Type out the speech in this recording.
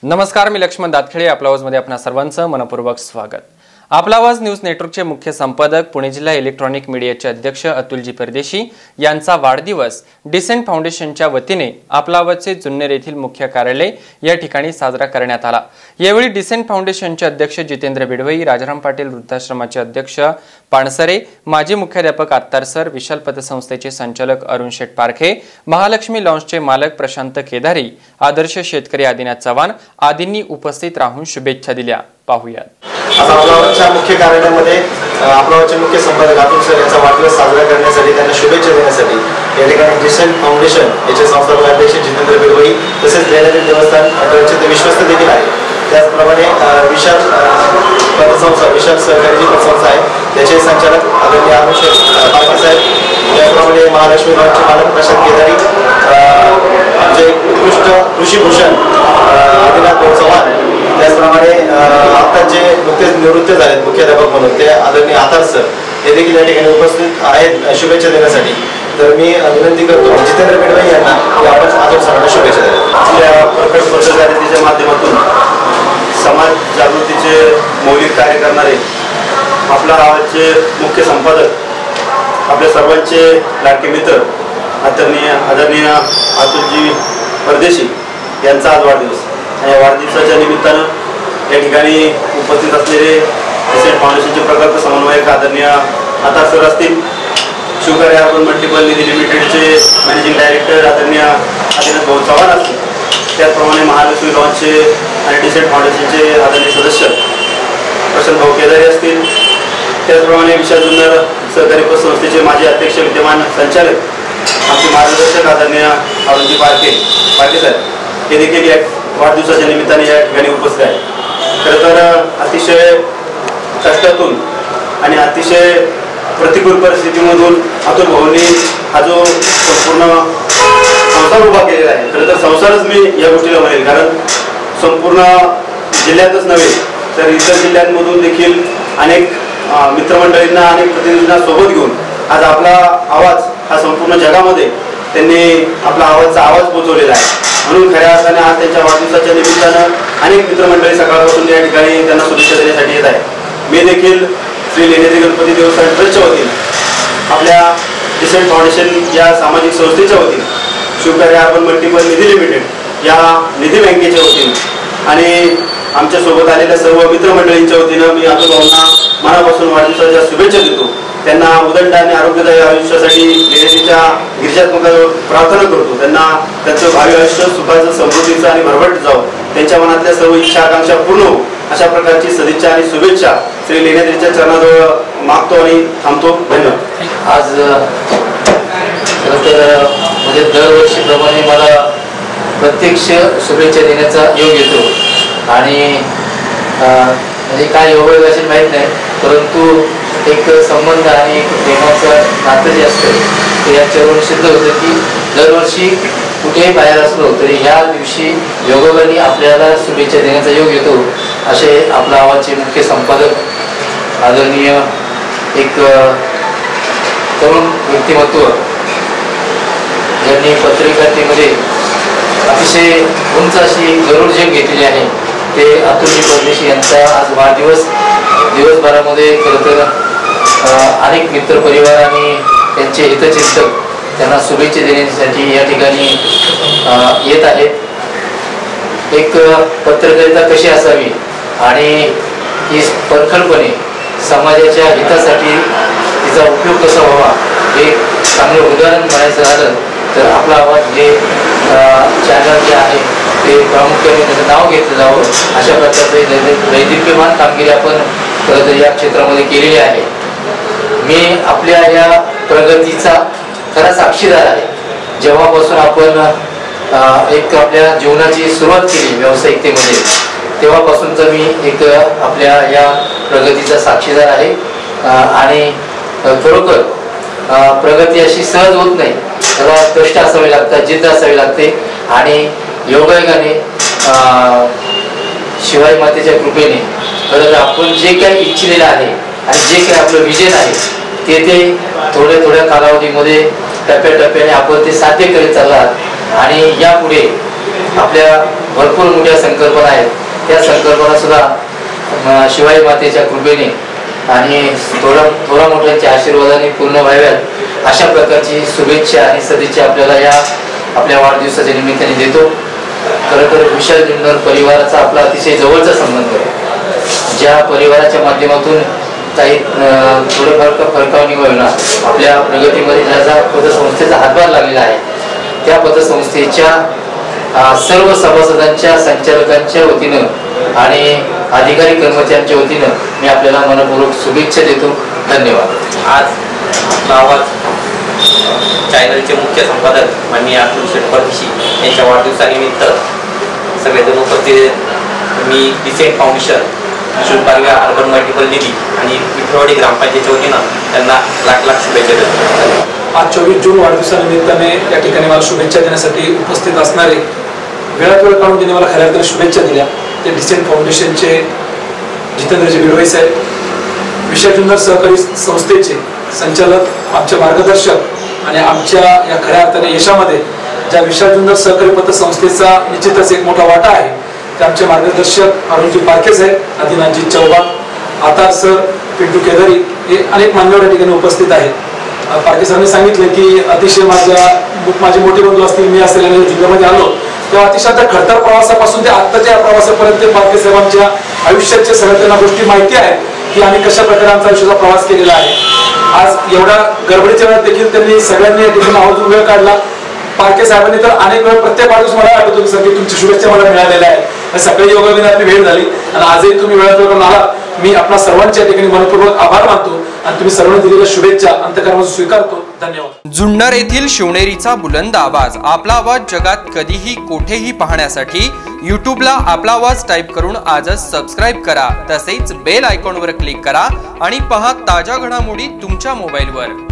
नमस्कार, मी लक्ष्मण दातखळे. आपला आवाजमध्ये आपणा सर्वांचं मनपूर्वक स्वागत. आपला आवाज न्यूज नेटवर्कचे मुख्य संपादक, पुणे जिल्हा इलेक्ट्रॉनिक मीडियाचे अध्यक्ष अतुलजी परदेशी यांचा वाढदिवस डिसेंट फाउंडेशनच्या वतीने आपला आवाजचे जुन्नर येथील मुख्य कार्यालय या ठिकाणी साजरा करण्यात आला. यावेळी डिसेंट फाउंडेशनचे अध्यक्ष जितेंद्र बिडवई, राजाराम पाटील वृद्धाश्रमाचे अध्यक्ष पाणसरे, माजी मुख्याध्यापक आत्तार सर, विशाल पतसंस्थेचे संचालक अरुण शेठ पारखे, महालक्ष्मी लॉन्चचे मालक प्रशांत केदारी, आदर्श शेतकरी आदिनाथ चव्हाण आदींनी उपस्थित राहून शुभेच्छा दिल्या. पाहूयात. आपल्या मुख्य कार्यालयामध्ये आपल्या मुख्य संपादक अतुल सर यांचा वाढदिवस साजरा करण्यासाठी, त्यांना शुभेच्छा देण्यासाठी या ठिकाणी डिसेंट फाउंडेशन याचे संस्थापक अध्यक्ष जितेंद्र बिडवई तसेच दैनंदिन देवस्थान मंडळाचे ते विश्वस्त देखील आहे. त्याचप्रमाणे विशाल पतसंस्था, विशाल सहकारी पतसंस्था आहे, त्याचे संचालक आदरणीय अरुण शेठ पारखे साहेब, त्याचप्रमाणे महालक्ष्मी लॉन्चचे मालक प्रशांत केदारी, आमचे उत्कृष्ट कृषीभूषण आदिनाथ चव्हाण, त्याचप्रमाणे आता जे नुकतेच निवृत्त झालेत मुख्याध्यापक म्हणून ते आदरणीय आत्तार सर हे देखील या ठिकाणी उपस्थित आहेत शुभेच्छा देण्यासाठी. तर मी विनंती करतो जितेंद्र बिडवई यांना की आपण अतुल सरांना शुभेच्छा द्या. आपल्या प्रकट पत्रकारितेच्या माध्यमातून समाज जागृतीचे मौलिक कार्य करणारे आपल्या गावाचे मुख्य संपादक, आपल्या सर्वांचे लाडके मित्र आदरणीय अतुलजी परदेशी यांचा आज वाढदिवस. या वाढदिवसाच्या निमित्तानं या ठिकाणी उपस्थित असलेले डिसेंट फाउंडेशनचे प्रकल्प समन्वयक आदरणीय आत्तार सर असतील, शिवकार्य अर्बन मल्टिपल निधी लिमिटेडचे मॅनेजिंग डायरेक्टर आदरणीय आदिनाथ चव्हाण असतील, त्याचप्रमाणे महालक्ष्मी लॉन्चचे आणि डिसेंट फाउंडेशनचे आदरणीय सदस्य प्रशांत केदारी असतील, त्याचप्रमाणे विशाल जुन्नर सहकारी पतसंस्थेचे माजी अध्यक्ष विद्यमान संचालक आमचे मार्गदर्शक आदरणीय अरुणजी पारखे साहेब हे देखील या वाढदिवसाच्या निमित्ताने या ठिकाणी उपस्थित आहे. खरं तर अतिशय कष्टातून आणि अतिशय प्रतिकूल परिस्थितीमधून अतुल भाऊंनी हा जो संपूर्ण संसार उभा केलेला आहे. खरं तर संसारच मी या गोष्टीला म्हणेल, कारण संपूर्ण जिल्ह्यातच नव्हे तर इतर जिल्ह्यांमधून देखील अनेक मित्रमंडळींना अनेक प्रतिनिधींना सोबत घेऊन आज आपला आवाज हा संपूर्ण जगामध्ये त्यांनी आपला आवाज पोहोचवलेला आहे. म्हणून खऱ्या अर्थाने आज त्यांच्या वाढदिवसाच्या निमित्तानं अनेक मित्रमंडळी सकाळपासून या ठिकाणी त्यांना शुभेच्छा देण्यासाठी येत आहे. मी देखील श्री लेण्याद्री गणपती देवस्थान ट्रस्टच्या वतीने, आपल्या डिसेंट फाउंडेशन या सामाजिक संस्थेच्या वतीने, Shivkarya urban multiple Nidhi limited या निधी बँकेच्या वतीने आणि आमच्यासोबत आलेल्या सर्व मित्रमंडळींच्या वतीनं मी अतुल भाऊंना मनापासून वाढदिवसाच्या शुभेच्छा देतो. त्यांना उदंड आणि आरोग्यदायी आयुष्यासाठी लेण्याद्रीच्या गिरिजात्मकावर प्रार्थना करतो. त्यांना त्यांचं भावी आयुष्य सुखाचं, समृद्धीचं आणि भरभट जावं, त्यांच्या मनातल्या सर्व इच्छा आकांक्षा पूर्ण हो, अशा प्रकारची सदिच्छा आणि शुभेच्छा श्री लेण्याद्रीच्या चरणाजवळ मागतो आणि थांबतो. धन्यवाद. आज म्हणजे दरवर्षीप्रमाणे मला प्रत्यक्ष शुभेच्छा देण्याचा योग येतो आणि म्हणजे काय योग असेल माहीत नाही, परंतु एक संबंध आणि एक प्रेमाचं नातं जे असतं ते याच्यावरून सिद्ध होतं की दरवर्षी कुठेही बाहेर असलो तरी ह्या दिवशी योगाने आपल्याला शुभेच्छा देण्याचा योग येतो. असे आपला आवाजचे मुख्य संपादक आदरणीय एक तरुण व्यक्तिमत्व ज्यांनी पत्रकारितेमध्ये अतिशय उंच अशी गरुड झेप घेतलेली आहे ते अतुलजी परदेशी यांचा आज वाढदिवस. दिवसभरामध्ये खरं तर अनेक मित्रपरिवार आणि त्यांचे हितचिंतक त्यांना शुभेच्छा देण्यासाठी या ठिकाणी येत आहेत. एक पत्रकारिता कशी असावी आणि ही परखडपणे समाजाच्या हितासाठी तिचा उपयोग कसा व्हावा हे चांगलं उदाहरण म्हणायचं झालं तर आपला आवाज हे चॅनल जे आहे ते प्रामुख्याने त्याचं नाव घेतलं जावं, अशा प्रकारचे दैदिप्यमान कामगिरी आपण खरं तर या क्षेत्रामध्ये केलेली आहे. मी आपल्या या प्रगतीचा खरा साक्षीदार आहे. जेव्हापासून आपण एक आपल्या जीवनाची सुरुवात केली व्यावसायिकतेमध्ये तेव्हापासूनचा मी एक आपल्या या प्रगतीचा साक्षीदार आहे आणि खरोखर प्रगती अशी सहज होत नाही, त्याला कष्ट असावे लागतात, जिद्द असावी लागते आणि योगायोगाने शिवाई मातेच्या कृपेने खरं आपण जे काही इच्छिलेलं आहे आणि जे काही आपलं विजन आहे ते थोड्या कालावधीमध्ये टप्प्याटप्प्याने आपण ते साध्य करत चाललात आणि यापुढे आपल्या भरपूर मोठ्या संकल्पना आहेत, त्या संकल्पना सुद्धा शिवाई मातेच्या कृपेने आणि थोडा मोठ्यांच्या आशीर्वादाने पूर्ण व्हाव्यात अशा प्रकारची शुभेच्छा आणि सदिच्छा आपल्याला आपल्या वाढदिवसाच्या निमित्ताने देतो. खरं तर विशाल जुन्नर परिवाराचा आपला अतिशय जवळचा संबंध आहे. ज्या परिवाराच्या माध्यमातून काही थोडंफार फरकावणी होईना आपल्या प्रगतीमध्ये ज्या पतसंस्थेचा हातभार लागलेला आहे, त्या पतसंस्थेच्या सर्व सभासदांच्या, संचालकांच्या वतीनं आणि अधिकारी कर्मचाऱ्यांच्या वतीनं मी आपल्याला मनपूर्वक शुभेच्छा देतो. धन्यवाद. आज आवाज चॅनलचे मुख्य संपादक माननीय अतुल शेठ परदेशी यांच्या वाढदिवसानिमित्त सगळेजण उपस्थित. मी डिसेंट फाउंडेशन, विशुद्ध पारव्या अर्बन मल्टिपल निधी आणि विठ्ठलवाडी ग्रामपंचायतीच्या वतीनं त्यांना लाख शुभेच्छा देतो. आज 24 जून वाढदिवसानिमित्ताने या ठिकाणी मला शुभेच्छा देण्यासाठी उपस्थित असणारे, वेळात वेळ काढून त्यांनी मला खऱ्या अर्थाने शुभेच्छा दिल्या, ते डिसेंट फाउंडेशनचे जितेंद्रजी बिडवई साहेब, विशाल जुन्नर सहकारी संस्थेचे संचालक, आमचे मार्गदर्शक आणि आमच्या या खऱ्या अर्थाने यशामध्ये ज्या विशाल जुन्नर सहकारी पतसंस्थेचा निश्चितच एक मोठा वाटा आहे, ते आमचे मार्गदर्शक अरुणजी पारखे साहेब, आदिनाथजी चव्हाण, आतार सर, पिंटू केदारी हे अनेक मान्यवर या ठिकाणी उपस्थित आहेत. पारखे सरांनी सांगितले की अतिशय माझे मोठे बंधू असतील, मी असेल आणि जिल्ह्यामध्ये आलो तेव्हा अतिशय खडतर प्रवासापासून ते आत्ताच्या प्रवासापर्यंत पारखे साहेबांच्या आयुष्याच्या सगळ्या त्यांना गोष्टी माहिती आहेत की आम्ही कशा प्रकारे आमचा आयुष्याचा प्रवास केलेला आहे. आज एवढ्या गडबडीच्या वेळात देखील त्यांनी सगळ्यांनी देखील आवर्जून वेळ काढला. पारखे साहेबांनी तर अनेक वेळ प्रत्येक वाढदिवस मला आठवतो सर की तुमची शुभेच्छा मला मिळालेल्या आहे. सगळे योगायोगाने आपली भेट झाली आणि आजही तुम्ही वेळात वेळ करून आलात. मी आपल्या सर्वांच्या ठिकाणी मनपूर्वक आभार मानतो आणि तुम्ही सर्वांनी दिलेल्या शुभेच्छा अंतःकरणातून स्वीकारतो. धन्यवाद. जुन्नर येथील शिवनेरीचा बुलंद आवाज, आपला आवाज जगात कधीही कोठेही पाहण्यासाठी यूट्यूबला आपला आवाज टाईप करून आजच सबस्क्राईब करा. तसेच बेल आयकॉनवर क्लिक करा आणि पहा ताज्या घडामोडी तुमच्या मोबाईलवर.